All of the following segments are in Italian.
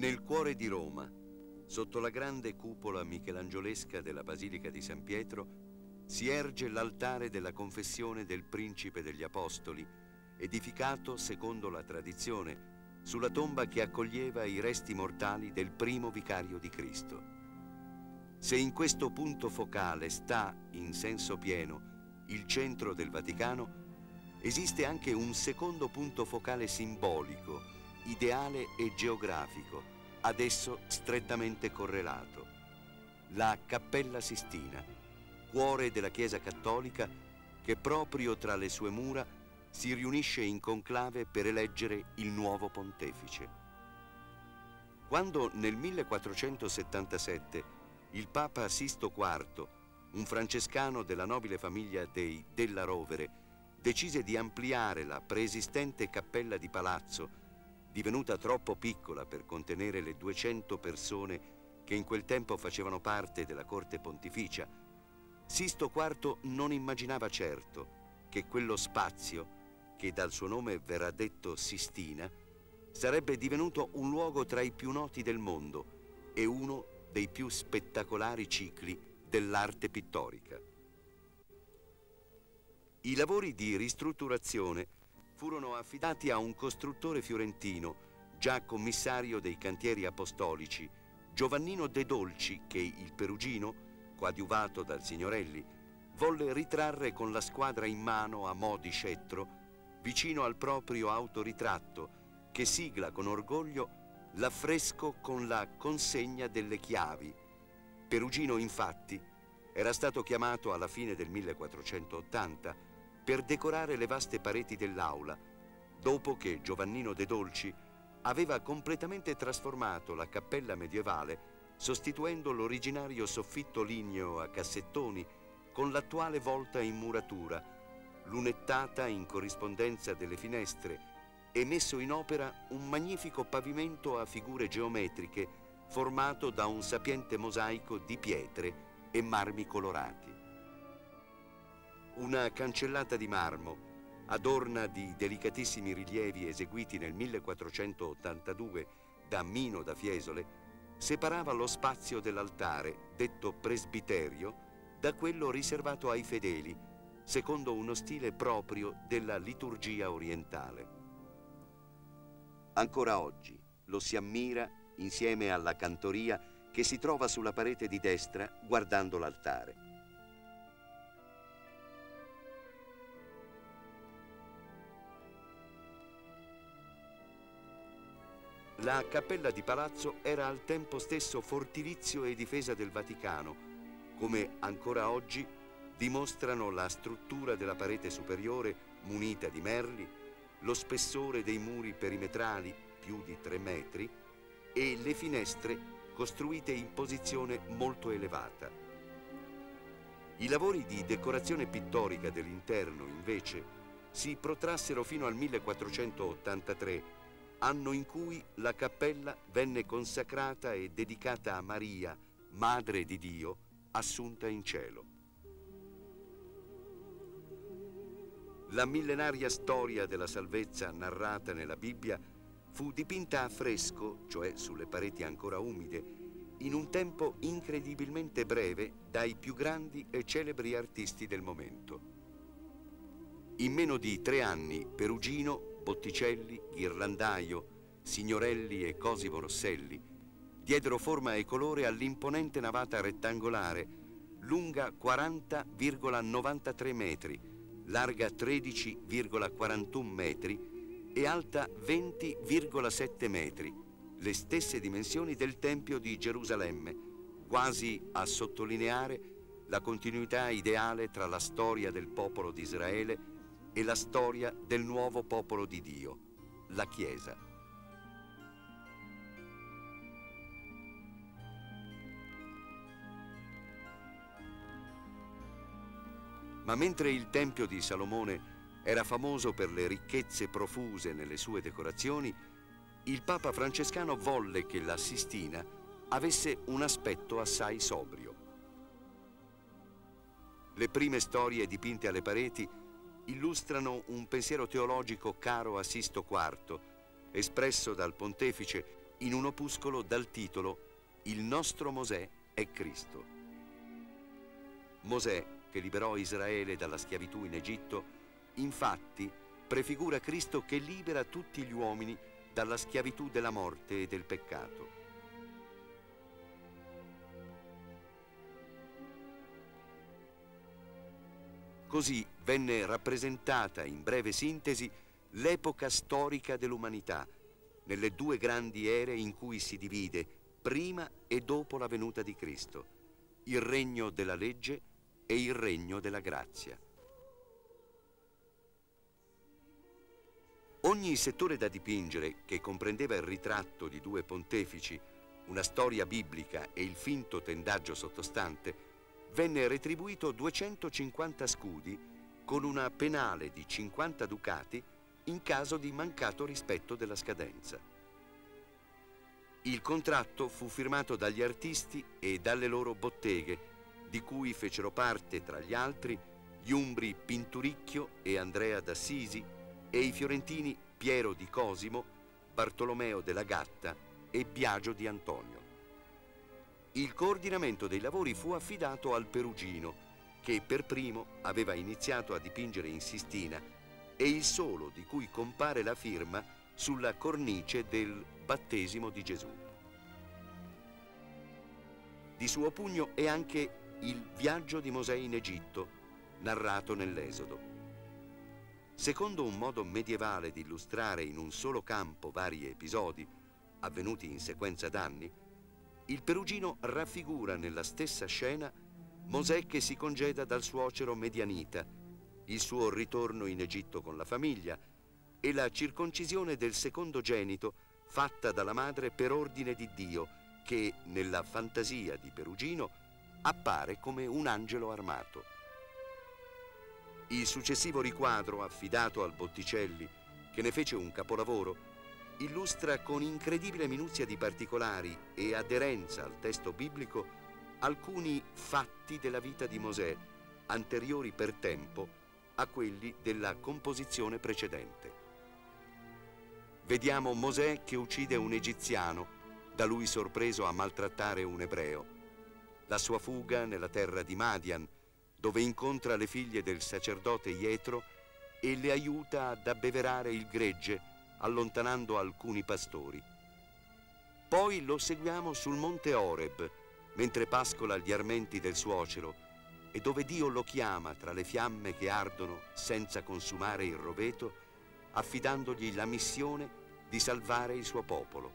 Nel cuore di Roma, sotto la grande cupola michelangiolesca della Basilica di San Pietro, si erge l'altare della confessione del Principe degli Apostoli, edificato, secondo la tradizione, sulla tomba che accoglieva i resti mortali del primo vicario di Cristo. Se in questo punto focale sta, in senso pieno, il centro del Vaticano, esiste anche un secondo punto focale simbolico, ideale e geografico, ad esso strettamente correlato: la Cappella Sistina, cuore della Chiesa Cattolica, che proprio tra le sue mura si riunisce in conclave per eleggere il nuovo pontefice. Quando nel 1477 il Papa Sisto IV, un francescano della nobile famiglia dei Della Rovere, decise di ampliare la preesistente cappella di palazzo, divenuta troppo piccola per contenere le 200 persone che in quel tempo facevano parte della corte pontificia, Sisto IV non immaginava certo che quello spazio, che dal suo nome verrà detto Sistina, sarebbe divenuto un luogo tra i più noti del mondo e uno dei più spettacolari cicli dell'arte pittorica. I lavori di ristrutturazione furono affidati a un costruttore fiorentino, già commissario dei cantieri apostolici, Giovannino De Dolci, che il perugino, coadiuvato dal Signorelli, volle ritrarre con la squadra in mano a mo' di scettro, vicino al proprio autoritratto, che sigla con orgoglio l'affresco con la consegna delle chiavi. Perugino, infatti, era stato chiamato alla fine del 1480 per decorare le vaste pareti dell'aula, dopo che Giovannino De Dolci aveva completamente trasformato la cappella medievale, sostituendo l'originario soffitto ligneo a cassettoni con l'attuale volta in muratura, lunettata in corrispondenza delle finestre, e messo in opera un magnifico pavimento a figure geometriche formato da un sapiente mosaico di pietre e marmi colorati. Una cancellata di marmo, adorna di delicatissimi rilievi eseguiti nel 1482 da Mino da Fiesole, separava lo spazio dell'altare, detto presbiterio, da quello riservato ai fedeli, secondo uno stile proprio della liturgia orientale. Ancora oggi lo si ammira insieme alla cantoria che si trova sulla parete di destra guardando l'altare. La cappella di palazzo era al tempo stesso fortilizio e difesa del Vaticano, come ancora oggi dimostrano la struttura della parete superiore munita di merli, lo spessore dei muri perimetrali, più di 3 metri, e le finestre costruite in posizione molto elevata. I lavori di decorazione pittorica dell'interno, invece, si protrassero fino al 1483, anno in cui la cappella venne consacrata e dedicata a Maria, Madre di Dio, assunta in cielo. La millenaria storia della salvezza narrata nella Bibbia fu dipinta a fresco, cioè sulle pareti ancora umide, in un tempo incredibilmente breve dai più grandi e celebri artisti del momento. In meno di 3 anni, Perugino, Botticelli, Ghirlandaio, Signorelli e Cosimo Rosselli diedero forma e colore all'imponente navata rettangolare, lunga 40,93 metri, larga 13,41 metri e alta 20,7 metri, le stesse dimensioni del Tempio di Gerusalemme, quasi a sottolineare la continuità ideale tra la storia del popolo di Israele e la storia del nuovo popolo di Dio, la Chiesa. Ma mentre il Tempio di Salomone era famoso per le ricchezze profuse nelle sue decorazioni, il Papa francescano volle che la Sistina avesse un aspetto assai sobrio. Le prime storie dipinte alle pareti illustrano un pensiero teologico caro a Sisto IV, espresso dal pontefice in un opuscolo dal titolo Il nostro Mosè è Cristo. Mosè, che liberò Israele dalla schiavitù in Egitto, infatti prefigura Cristo che libera tutti gli uomini dalla schiavitù della morte e del peccato. Così venne rappresentata in breve sintesi l'epoca storica dell'umanità, nelle due grandi ere in cui si divide, prima e dopo la venuta di Cristo, il regno della legge e il regno della grazia. Ogni settore da dipingere, che comprendeva il ritratto di due pontefici, una storia biblica e il finto tendaggio sottostante, venne retribuito 250 scudi con una penale di 50 ducati in caso di mancato rispetto della scadenza. Il contratto fu firmato dagli artisti e dalle loro botteghe, di cui fecero parte, tra gli altri, gli umbri Pinturicchio e Andrea d'Assisi e i fiorentini Piero di Cosimo, Bartolomeo della Gatta e Biagio di Antonio. Il coordinamento dei lavori fu affidato al Perugino, che per primo aveva iniziato a dipingere in Sistina e il solo di cui compare la firma sulla cornice del battesimo di Gesù. Di suo pugno è anche il viaggio di Mosè in Egitto, narrato nell'Esodo. Secondo un modo medievale di illustrare in un solo campo vari episodi, avvenuti in sequenza d'anni, il Perugino raffigura nella stessa scena Mosè che si congeda dal suocero Medianita, il suo ritorno in Egitto con la famiglia e la circoncisione del secondogenito fatta dalla madre per ordine di Dio, che nella fantasia di Perugino appare come un angelo armato. Il successivo riquadro affidato al Botticelli, che ne fece un capolavoro, illustra con incredibile minuzia di particolari e aderenza al testo biblico alcuni fatti della vita di Mosè, anteriori per tempo a quelli della composizione precedente. Vediamo Mosè che uccide un egiziano, da lui sorpreso a maltrattare un ebreo, la sua fuga nella terra di Madian, dove incontra le figlie del sacerdote Ietro e le aiuta ad abbeverare il gregge, allontanando alcuni pastori. Poi lo seguiamo sul monte Oreb, mentre pascola gli armenti del suocero, e dove Dio lo chiama tra le fiamme che ardono senza consumare il roveto, affidandogli la missione di salvare il suo popolo.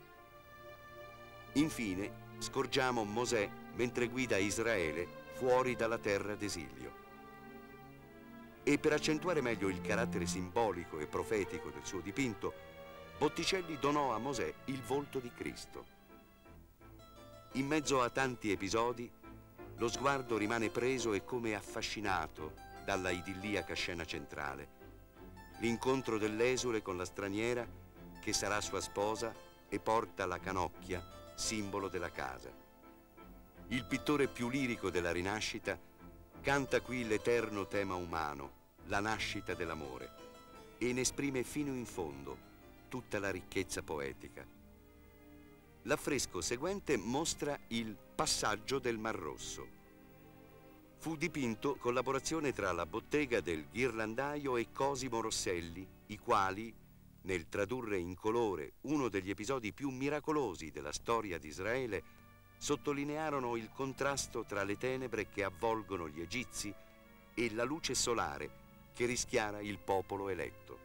Infine scorgiamo Mosè mentre guida Israele fuori dalla terra d'esilio. E per accentuare meglio il carattere simbolico e profetico del suo dipinto, Botticelli donò a Mosè il volto di Cristo. In mezzo a tanti episodi, lo sguardo rimane preso e come affascinato dalla idilliaca scena centrale. L'incontro dell'esule con la straniera che sarà sua sposa e porta la canocchia, simbolo della casa. Il pittore più lirico della Rinascita canta qui l'eterno tema umano, la nascita dell'amore, e ne esprime fino in fondo tutta la ricchezza poetica. L'affresco seguente mostra il passaggio del Mar Rosso. Fu dipinto collaborazione tra la bottega del ghirlandaio e Cosimo Rosselli, i quali, nel tradurre in colore uno degli episodi più miracolosi della storia di Israele, sottolinearono il contrasto tra le tenebre che avvolgono gli egizi e la luce solare che rischiara il popolo eletto.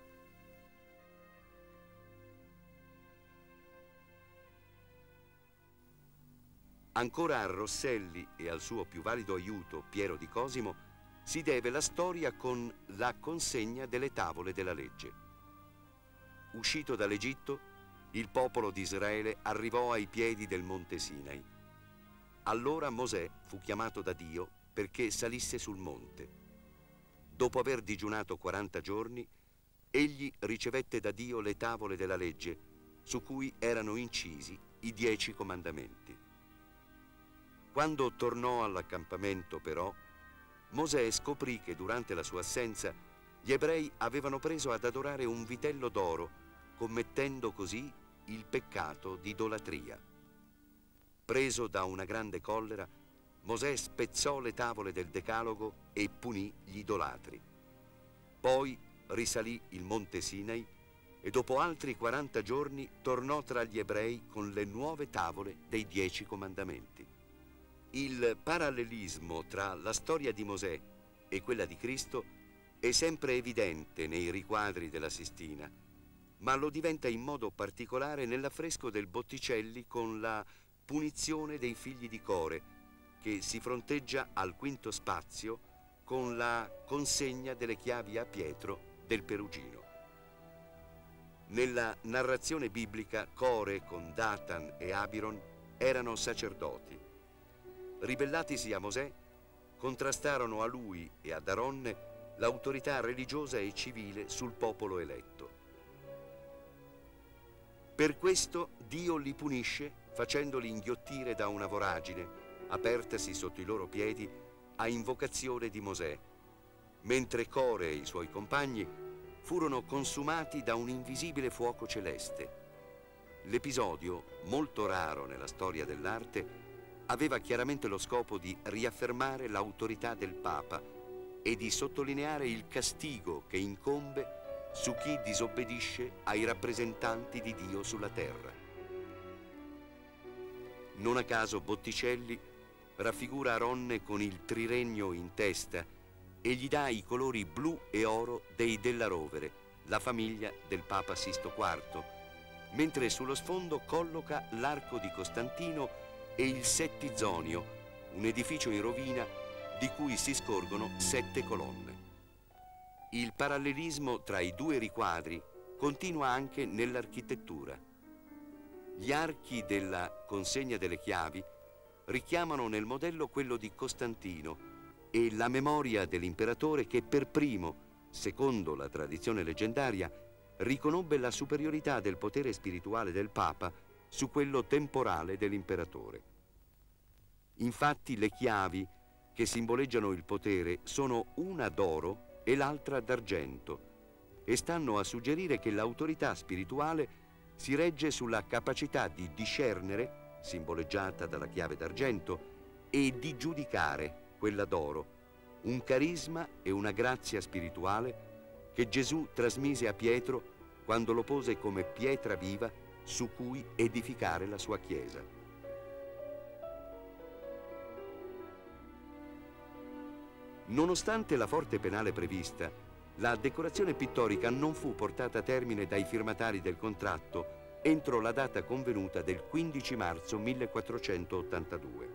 Ancora a Rosselli e al suo più valido aiuto, Piero di Cosimo, si deve la storia con la consegna delle tavole della legge. Uscito dall'Egitto, il popolo di Israele arrivò ai piedi del monte Sinai. Allora Mosè fu chiamato da Dio perché salisse sul monte. Dopo aver digiunato 40 giorni, egli ricevette da Dio le tavole della legge, su cui erano incisi i 10 comandamenti. Quando tornò all'accampamento, però, Mosè scoprì che durante la sua assenza gli ebrei avevano preso ad adorare un vitello d'oro, commettendo così il peccato di idolatria. Preso da una grande collera, Mosè spezzò le tavole del Decalogo e punì gli idolatri. Poi risalì il monte Sinai e dopo altri 40 giorni tornò tra gli ebrei con le nuove tavole dei 10 comandamenti. Il parallelismo tra la storia di Mosè e quella di Cristo è sempre evidente nei riquadri della Sistina, ma lo diventa in modo particolare nell'affresco del Botticelli con la punizione dei figli di Core, che si fronteggia al quinto spazio con la consegna delle chiavi a Pietro del Perugino. Nella narrazione biblica Core con Datan e Abiron erano sacerdoti. Ribellatisi a Mosè, contrastarono a lui e ad Aronne l'autorità religiosa e civile sul popolo eletto. Per questo Dio li punisce facendoli inghiottire da una voragine, apertasi sotto i loro piedi a invocazione di Mosè, mentre Core e i suoi compagni furono consumati da un invisibile fuoco celeste. L'episodio, molto raro nella storia dell'arte, aveva chiaramente lo scopo di riaffermare l'autorità del Papa e di sottolineare il castigo che incombe su chi disobbedisce ai rappresentanti di Dio sulla terra. Non a caso Botticelli raffigura Aronne con il triregno in testa e gli dà i colori blu e oro dei Della Rovere, la famiglia del Papa Sisto IV, mentre sullo sfondo colloca l'arco di Costantino e il Settizonio, un edificio in rovina di cui si scorgono 7 colonne. Il parallelismo tra i due riquadri continua anche nell'architettura. Gli archi della consegna delle chiavi richiamano nel modello quello di Costantino e la memoria dell'imperatore che per primo, secondo la tradizione leggendaria, riconobbe la superiorità del potere spirituale del Papa su quello temporale dell'imperatore. Infatti le chiavi che simboleggiano il potere sono una d'oro e l'altra d'argento e stanno a suggerire che l'autorità spirituale si regge sulla capacità di discernere, simboleggiata dalla chiave d'argento, e di giudicare, quella d'oro, un carisma e una grazia spirituale che Gesù trasmise a Pietro quando lo pose come pietra viva su cui edificare la sua Chiesa. Nonostante la forte penale prevista, la decorazione pittorica non fu portata a termine dai firmatari del contratto entro la data convenuta del 15 marzo 1482.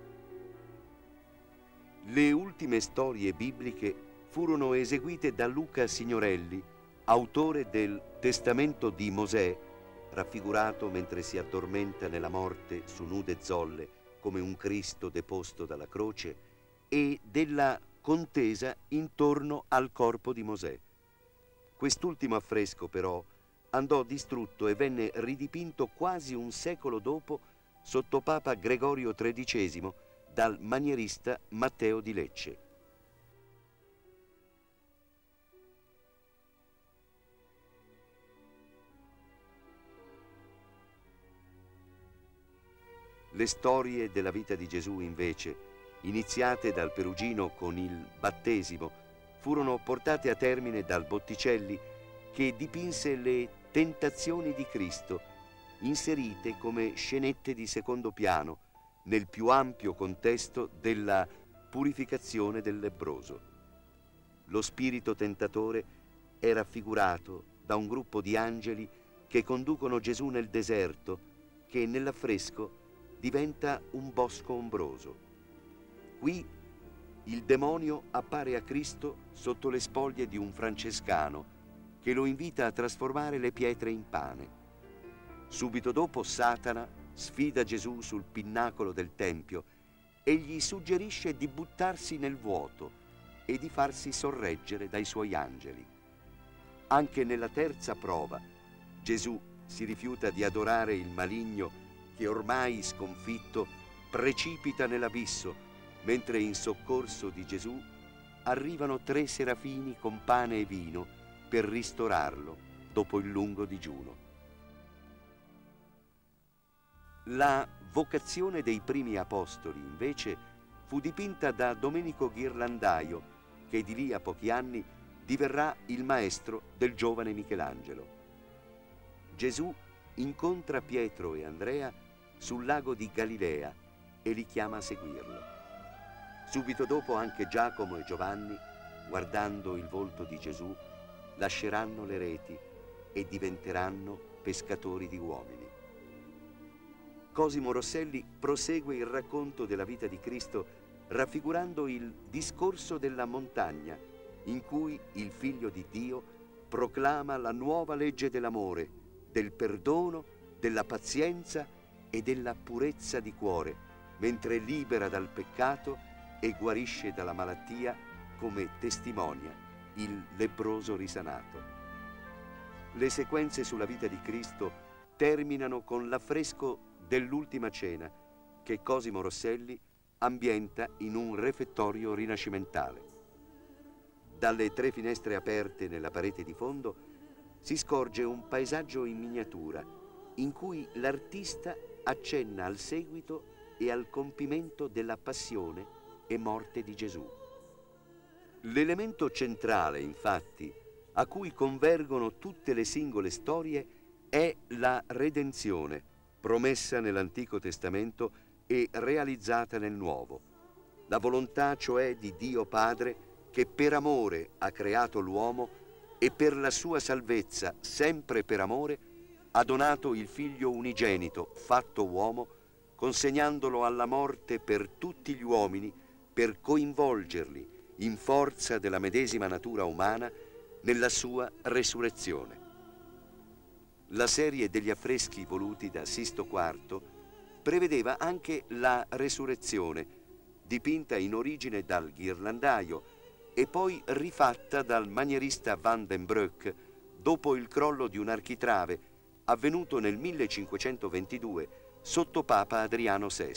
Le ultime storie bibliche furono eseguite da Luca Signorelli, autore del Testamento di Mosè, raffigurato mentre si addormenta nella morte su nude zolle come un Cristo deposto dalla croce, e della contesa intorno al corpo di Mosè. Quest'ultimo affresco, però, andò distrutto e venne ridipinto quasi un secolo dopo sotto Papa Gregorio XIII dal manierista Matteo di Lecce. Le storie della vita di Gesù, invece, iniziate dal Perugino con il battesimo, furono portate a termine dal Botticelli, che dipinse le tentazioni di Cristo, inserite come scenette di secondo piano nel più ampio contesto della purificazione del lebbroso. Lo spirito tentatore è raffigurato da un gruppo di angeli che conducono Gesù nel deserto, che nell'affresco diventa un bosco ombroso. Qui il demonio appare a Cristo sotto le spoglie di un francescano che lo invita a trasformare le pietre in pane. Subito dopo Satana sfida Gesù sul pinnacolo del Tempio e gli suggerisce di buttarsi nel vuoto e di farsi sorreggere dai suoi angeli. Anche nella terza prova, Gesù si rifiuta di adorare il maligno che ormai sconfitto precipita nell'abisso, mentre in soccorso di Gesù arrivano 3 serafini con pane e vino per ristorarlo dopo il lungo digiuno. La vocazione dei primi apostoli, invece, fu dipinta da Domenico Ghirlandaio, che di lì a pochi anni diverrà il maestro del giovane Michelangelo. Gesù incontra Pietro e Andrea sul lago di Galilea e li chiama a seguirlo. Subito dopo anche Giacomo e Giovanni, guardando il volto di Gesù, lasceranno le reti e diventeranno pescatori di uomini. Cosimo Rosselli prosegue il racconto della vita di Cristo raffigurando il discorso della montagna, in cui il Figlio di Dio proclama la nuova legge dell'amore, del perdono, della pazienza e della purezza di cuore, mentre libera dal peccato e guarisce dalla malattia come testimonia il lebbroso risanato. Le sequenze sulla vita di Cristo terminano con l'affresco dell'Ultima Cena che Cosimo Rosselli ambienta in un refettorio rinascimentale. Dalle 3 finestre aperte nella parete di fondo si scorge un paesaggio in miniatura in cui l'artista accenna al seguito e al compimento della passione e morte di Gesù. L'elemento centrale, infatti, a cui convergono tutte le singole storie è la redenzione, promessa nell'Antico Testamento e realizzata nel Nuovo. La volontà, cioè, di Dio Padre, che per amore ha creato l'uomo e per la sua salvezza, sempre per amore, ha donato il Figlio unigenito, fatto uomo, consegnandolo alla morte per tutti gli uomini, per coinvolgerli, in forza della medesima natura umana, nella sua resurrezione. La serie degli affreschi voluti da Sisto IV prevedeva anche la resurrezione, dipinta in origine dal ghirlandaio e poi rifatta dal manierista Van den Broek dopo il crollo di un architrave avvenuto nel 1522 sotto Papa Adriano VI.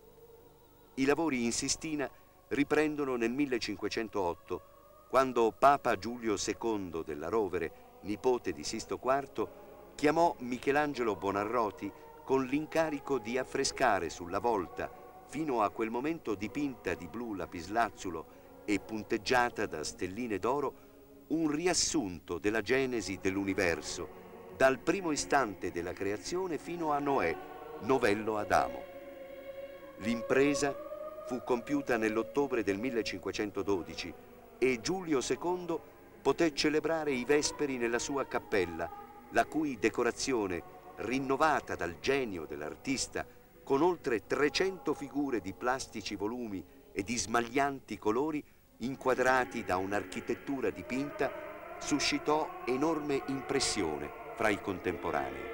I lavori in Sistina riprendono nel 1508, quando Papa Giulio II della Rovere, nipote di Sisto IV, chiamò Michelangelo Buonarroti con l'incarico di affrescare sulla volta, fino a quel momento dipinta di blu lapislazzulo e punteggiata da stelline d'oro, un riassunto della genesi dell'universo, dal primo istante della creazione fino a Noè, novello Adamo. L'impresa fu compiuta nell'ottobre del 1512 e Giulio II poté celebrare i vesperi nella sua cappella, la cui decorazione, rinnovata dal genio dell'artista, con oltre 300 figure di plastici volumi e di smaglianti colori inquadrati da un'architettura dipinta, suscitò enorme impressione fra i contemporanei.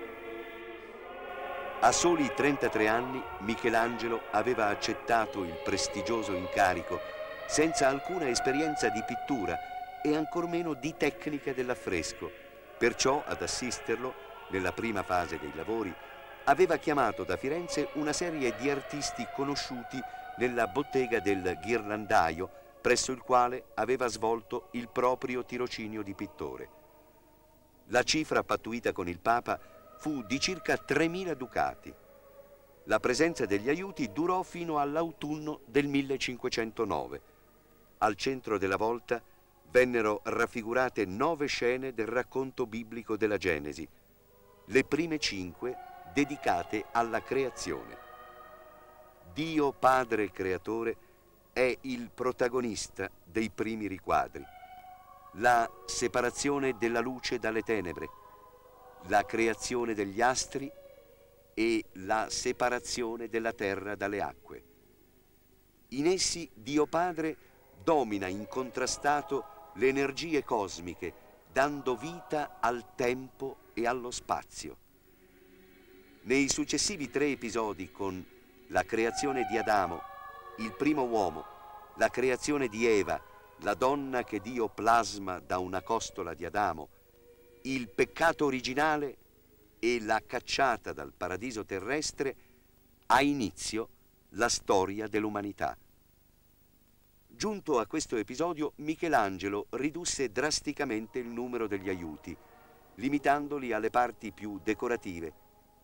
A soli 33 anni Michelangelo aveva accettato il prestigioso incarico senza alcuna esperienza di pittura e ancor meno di tecnica dell'affresco. Perciò ad assisterlo, nella prima fase dei lavori, aveva chiamato da Firenze una serie di artisti conosciuti nella bottega del ghirlandaio, presso il quale aveva svolto il proprio tirocinio di pittore. La cifra pattuita con il Papa fu di circa 3.000 ducati. La presenza degli aiuti durò fino all'autunno del 1509. Al centro della volta vennero raffigurate 9 scene del racconto biblico della Genesi, le prime 5 dedicate alla creazione. Dio Padre Creatore è il protagonista dei primi riquadri. La separazione della luce dalle tenebre, la creazione degli astri e la separazione della terra dalle acque. In essi Dio Padre domina incontrastato le energie cosmiche, dando vita al tempo e allo spazio. Nei successivi 3 episodi, con la creazione di Adamo, il primo uomo, la creazione di Eva, la donna che Dio plasma da una costola di Adamo, il peccato originale e la cacciata dal paradiso terrestre, ha inizio la storia dell'umanità. Giunto a questo episodio, Michelangelo ridusse drasticamente il numero degli aiuti, limitandoli alle parti più decorative,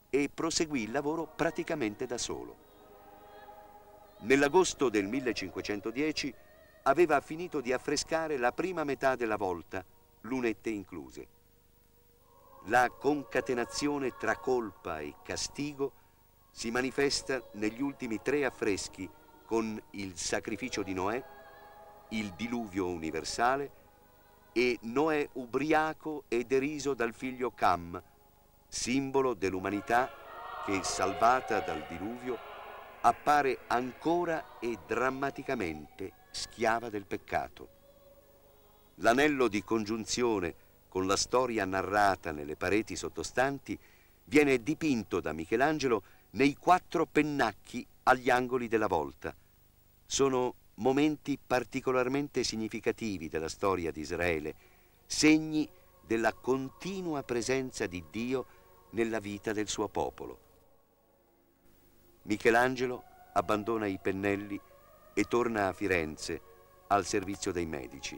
e proseguì il lavoro praticamente da solo. Nell'agosto del 1510 aveva finito di affrescare la prima metà della volta, lunette incluse. La concatenazione tra colpa e castigo si manifesta negli ultimi 3 affreschi con il sacrificio di Noè, il diluvio universale e Noè ubriaco e deriso dal figlio Cam, simbolo dell'umanità che, salvata dal diluvio, appare ancora e drammaticamente schiava del peccato. L'anello di congiunzione con la storia narrata nelle pareti sottostanti viene dipinto da Michelangelo nei 4 pennacchi agli angoli della volta. Sono momenti particolarmente significativi della storia di Israele, segni della continua presenza di Dio nella vita del suo popolo. Michelangelo abbandona i pennelli e torna a Firenze al servizio dei medici.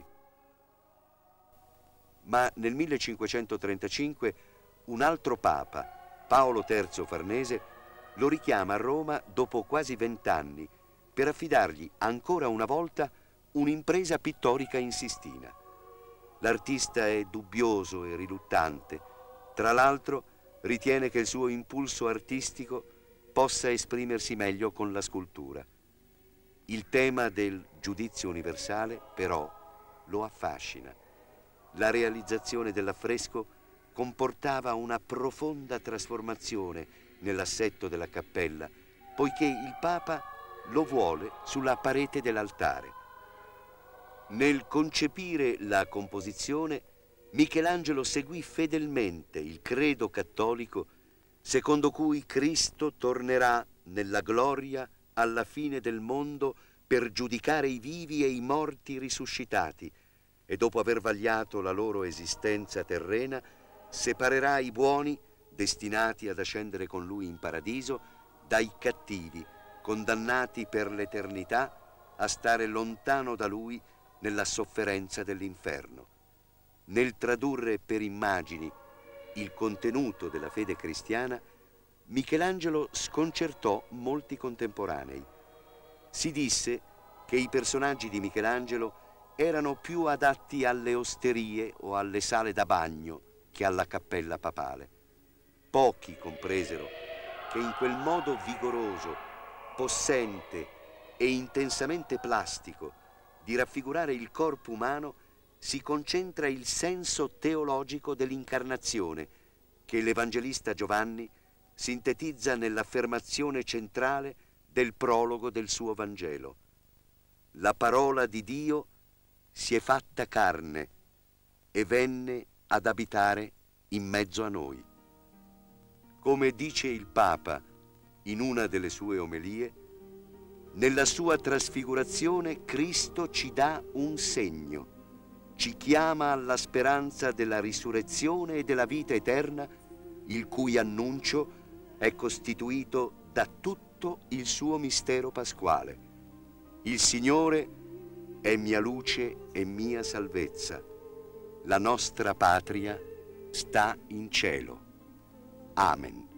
Ma nel 1535 un altro papa, Paolo III Farnese, lo richiama a Roma dopo quasi 20 anni per affidargli ancora una volta un'impresa pittorica in Sistina. L'artista è dubbioso e riluttante. Tra l'altro, ritiene che il suo impulso artistico possa esprimersi meglio con la scultura. Il tema del giudizio universale, però, lo affascina. La realizzazione dell'affresco comportava una profonda trasformazione nell'assetto della cappella, poiché il Papa lo vuole sulla parete dell'altare. Nel concepire la composizione, Michelangelo seguì fedelmente il credo cattolico secondo cui Cristo tornerà nella gloria alla fine del mondo per giudicare i vivi e i morti risuscitati e dopo aver vagliato la loro esistenza terrena separerà i buoni destinati ad ascendere con lui in paradiso dai cattivi condannati per l'eternità a stare lontano da lui nella sofferenza dell'inferno. Nel tradurre per immagini il contenuto della fede cristiana, Michelangelo sconcertò molti contemporanei. Si disse che i personaggi di Michelangelo erano più adatti alle osterie o alle sale da bagno che alla cappella papale. Pochi compresero che in quel modo vigoroso, possente e intensamente plastico di raffigurare il corpo umano si concentra il senso teologico dell'incarnazione che l'Evangelista Giovanni sintetizza nell'affermazione centrale del prologo del suo Vangelo. La parola di Dio si è fatta carne e venne ad abitare in mezzo a noi. Come dice il Papa in una delle sue omelie, nella sua trasfigurazione Cristo ci dà un segno, ci chiama alla speranza della risurrezione e della vita eterna, il cui annuncio è costituito da tutto il suo mistero pasquale. Il Signore è mia luce e mia salvezza. La nostra patria sta in cielo. Amen.